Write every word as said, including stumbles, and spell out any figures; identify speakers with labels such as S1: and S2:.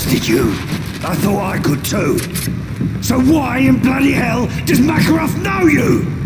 S1: trusted you. I thought I could too. So why in bloody hell does Makarov know you?